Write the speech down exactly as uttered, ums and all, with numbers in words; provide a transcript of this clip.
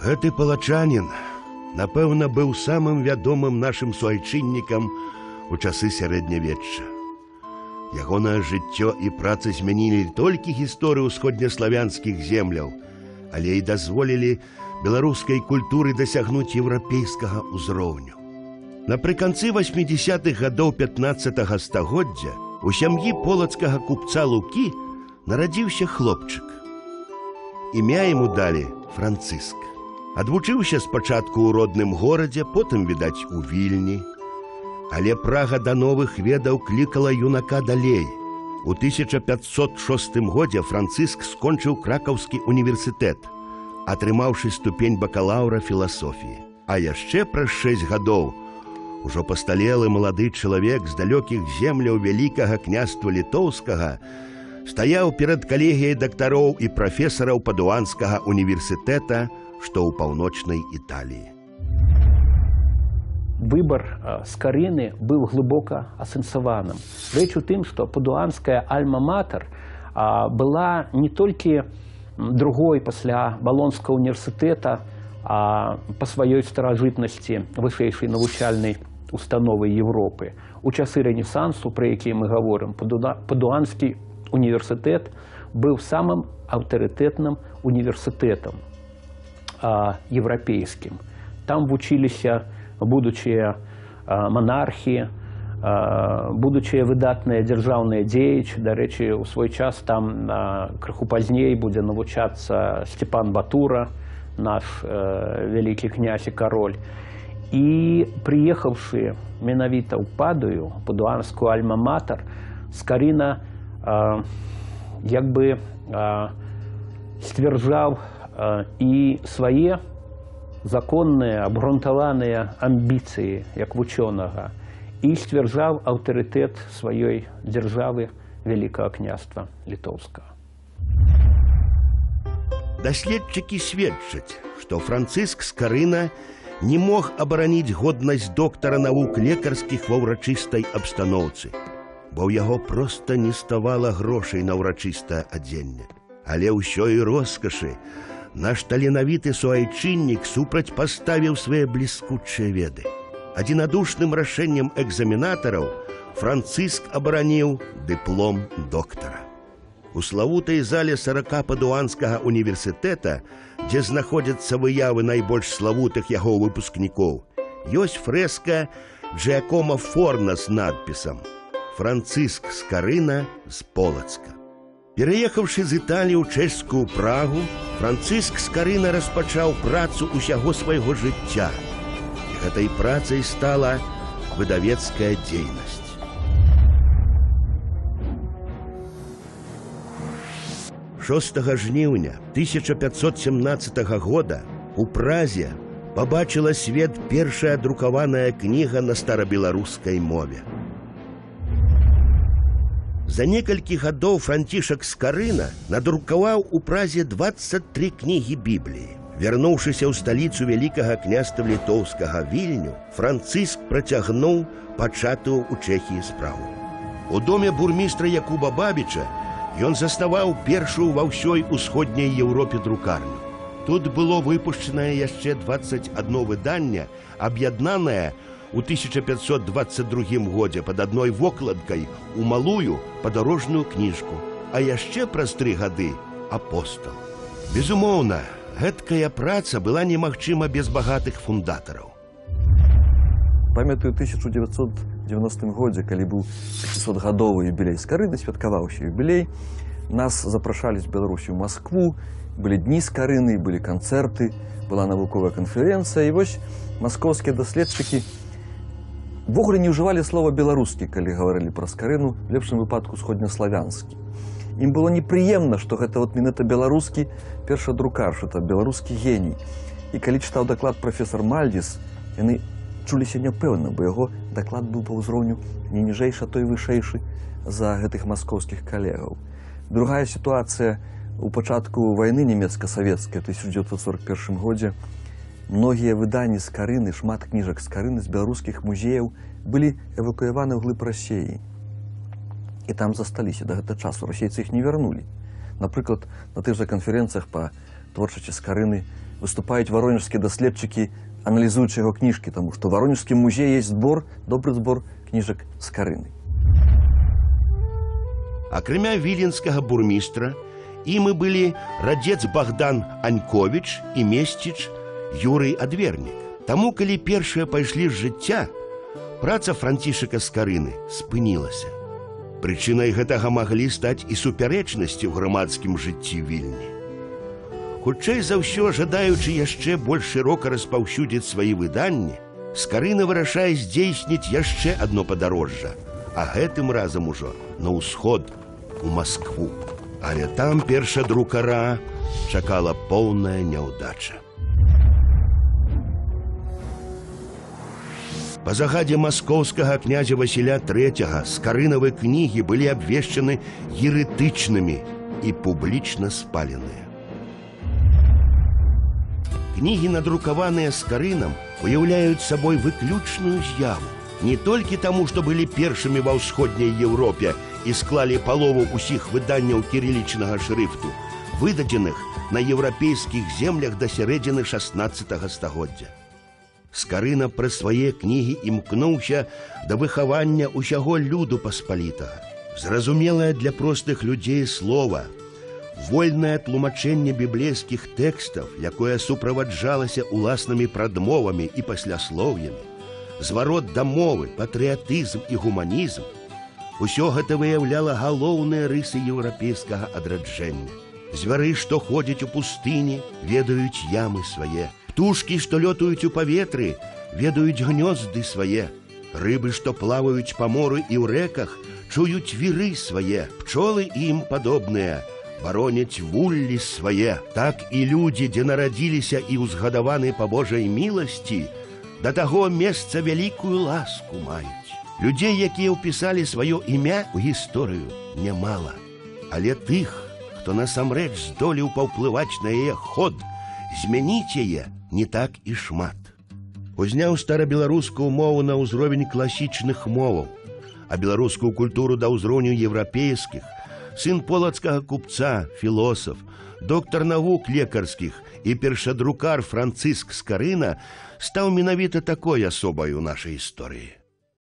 Гэты палачанін, напэўна, быў самым вядомым нашым суайчыннікам у часы сярэднявечча. Ягонае жыццё і праца змянілі не толькі гісторыю ўсходнеславянскіх земляў, але і дазволілі беларускай культуры дасягнуць еўрапейскага ўзроўню. Напрыканцы васьмідзесятых гадоў пятнаццатага стагоддзя у сям'і полацкага купца Лукі нарадзіўся хлопчык. Імя яму далі Францыск. Адвучыўся спачатку ў родным горадзе, потым, відаць, у Вільні. Але прага да новых ведаў клікала юнака далей. У тысяча пятьсот шостым годзе Францыск скончыў Кракаўскі універсітэт, атрымаўшы ступень бакалаўра філасофіі. А яшчэ праз шэсць гадоў ужо пасталелы малады чалавек з далёкіх земляў вялікага княства літоўскага стаяў перад калегіяй дактароў і прафесараў Падуанскага універсітэта, што ў паўночнай Італіі. Выбор Скарыны был глубоко асэнсаваным. Рэч у тым, што Падуанская альма-матер была не толькі другой пасля Балонскага універсітэта, а па сваёй старажытнасці вышэйшай навучальнай установай Европы. У часы Рэнесансу, пра які мы гаворым, Падуанскі універсітэт быў самым аўтарытэтным універсітэтам еўрапейскім. Там вучыліся будучыя монархі, будучыя выдатныя дзяржаўныя дзеячы. Дарэчы, у свой час там крыху пазней будзе навучацца Сцепан Батура, наш вялікі князь і кароль. І прыехаўшы менавіта ў Падую, Падуанскую альма-матер, Скарына як бы сцвярджаў і свае законныя, абгрунтаваныя амбіцыі як вучонага і сцвярджаў аўтарытэт сваёй дзяржавы Вялікага княства літоўскага. Даследчыкі сведчаць, што Францыск Скарына не мог абараніць годнасць доктара навук лекарскіх ва ўрачыстай абстаноўцы, бо ў яго проста не ставала грошай на ўрачыстае адзенне. Але ўсё і роскашы наш таленавіты суайчыннік супрацьпаставіў свае бліскучыя веды. Адзінадушным рашэннем экзаменатараў Францыск абараніў дыплом доктара. У славутай зале сарака Падуанскага універсітэта, дзе знаходзяцца выявы найбольш славутых яго выпускнікоў, ёсць фрэска Джакома Форна з надпісам «Францыск Скарына з Полацка». Пераехаўшы з Італіі ў чэшскую Прагу, Францыск Скарына распачаў працу ўсяго свайго жыцця. І гэтай працай стала выдавецкая дзейнасць. шостага жніўня тысяча пятьсот семнадцатага года у Празе пабачыла свет першая друкаваная кніга на старабеларускай мове. За некалькі гадоў Францішак Скарына надрукаваў у Празе дваццаць тры кнігі Бібліі. Вярнуўшыся ў сталіцу Вялікага княства літоўскага Вільню, Францыск працягнуў пачатую ў Чэхіі справу. У доме бурмістра Якуба Бабіча ён заснаваў першую ва ўсёй усходняй Еўропе друкарню. Тут было выпушчанае яшчэ дваццаць адно выданне, аб'яднанае у тысяча пятьсот двадцать другім годзе пад адной вокладкай у малую падарожную кніжку, а яшчэ праз тры гады апостал. Безумоўна, гэткая праца была немагчыма без багатых фундатараў. Памятаю тысяча девятьсот девяностым годзе, калі быў пяцісотгадовы юбілей Скарыны, святкаваўся юбілей, нас запрашалі з Беларусі ў Маскву, былі дні Скарыны, былі канцэрты, была навуковая канферэнцыя, і вось маскоўскія даследчыкі ввогуле не ўжывалі слова «беларускі», калі гаварылі пра Скарыну, в лепшым выпадку сходнеславянскі. Ім было непрыемна, што гэта вот менавіта беларускі першадрукар, што это беларускі геній. І калі чытаў даклад прафесар Мальдзіс, яны чуліся няпэўна, бо яго даклад быў па ўзроўню не ніжэйшы, а то і вышэйшы за гэтых маскоўскіх калегаў. Другая сітуацыя у пачатку вайны нямецка-савецкай у тысяча дзевяцьсот сорок першым годзе. Многія выданні Скарыны, шмат кніжак Скарыны з беларускіх музеяў былі эвакуяваны ў глыб Расіі. І там засталіся да гэтага часу. Расейцы іх не вярнулі. Напрыклад, на тых жа канферэнцыях па творчасці Скарыны выступаюць варонежскія даследчыкі, аналізуючы яго кніжкі, таму што ў варонежскім музеі ёсць збор, добры збор кніжак Скарыны. Акрамя віленскага бурмістра, імі былі радзец Богдан Аньковіч і месціч Юрый Адвернік. Таму, калі першыя пайшлі з жыцця, праца Францішака Скарыны спынілася. Прычынай гэтага маглі стаць і супярэчнасці ў грамадскім жыцці Вільні. Хутчэй за ўсё, жадаючы яшчэ больш шырока распаўсюдзіць свае выданні, Скарына вырашае здзейсніць яшчэ адно падарожжа, а гэтым разам ужо на ўсход, у Маскву. Але там першадрукара чакала поўная няўдача. Па загадзе маскоўскага князя Васіля трэцяга скарынавы кнігі былі абвешчаны ерэтычнымі і публічна спаленыя. Кнігі, надрукаваныя Скарынам, уяўляюць сабой выключную з'яву. Не толькі таму, што былі першымі ва ўсходняй Еўропе і склалі палову ўсіх выданняў кірылічнага шрыфту, выдадзеных на еўрапейскіх землях да сярэдзіны шаснаццатага стагоддзя. Скарына праз свае кнігі імкнуўся да выхавання ўсяго люду паспалітага. Зразумелае для простых людзей слова, вольнае тлумачэнне біблейскіх тэкстаў, якое суправаджалася уласнымі прадмовамі і пасляслоўямі, зварот да мовы, патрыятызм і гуманізм, усё гэта выяўляла галоўныя рысы еўрапейскага адраджэння. Звяры, што ходзяць у пустыні, ведаюць ямы свае. Птушкі, што лётаюць у паветры, ведаюць гнёзды свае. Рыбы, што плаваюць па моры і ў рэках, чуюць віры свае. Пчолы ім падобныя, вароняць вуллі свае. Так і людзі, дзе нарадзіліся і ўзгадаваны па Божай міласці, да таго месца вялікую ласку маюць. Людзей, якія ўпісалі сваё імя ў гісторыю, нямала. Але тых, хто насамрэч здолеў паўплываць на яе ход, змяніць яе не так і шмат. Узняў старабеларускую мову на ўзровень класічных моваў, а беларускую культуру да ўзроўню еўрапейскіх, сын полацкага купца, філосаф, доктар навук лекарскіх і першадрукар Францыск Скарына стаў менавіта такой асобай у нашай гісторыі.